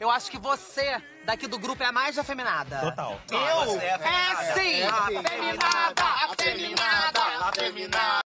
eu acho que você, daqui do grupo, é a mais afeminada. Total. Eu? Você é afeminada. É sim! Afeminada, afeminada, afeminada.